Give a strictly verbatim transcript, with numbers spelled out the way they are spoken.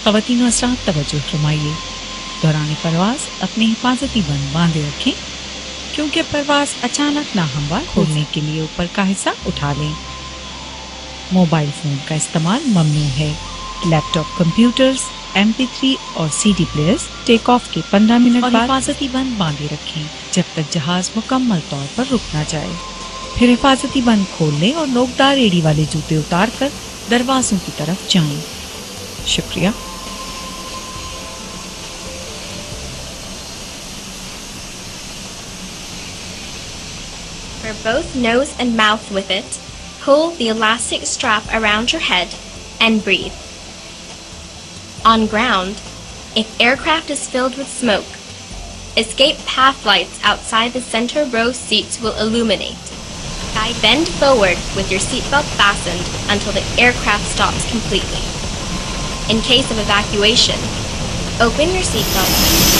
ख़वातीन हज़रात तवज्जो फरमाइए, दौरान परवास अपने हिफाजती बंद बांधे रखें, क्योंकि परवास अचानक नाहमवार खोलने के लिए ऊपर का हिस्सा उठा लें। मोबाइल फोन का इस्तेमाल ममनू है। Laptop, computers, M P three और C D players take off के पंद्रह मिनट बाद हिफाजती बंद बांधे रखें, जब तक जहाज मुकम्मल तौर पर रुक ना जाए। फिर हिफाजती बंद खोल लें और नोकदार एड़ी वाले जूते उतार कर दरवाजों की तरफ जाएं। शुक्रिया। For both nose and mouth with it, pull the elastic strap around your head and breathe. On ground, if aircraft is filled with smoke, escape path lights outside the center row seats will illuminate. Bend forward with your seatbelt fastened until the aircraft stops completely. In case of evacuation, open your seatbelt